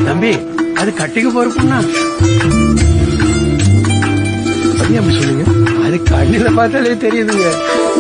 தம்பி அது கட்டிக்கு போறப்புன்னா அப்படி சொல்லுங்க. அது கண்ணில பார்த்தாலே தெரியுதுங்க.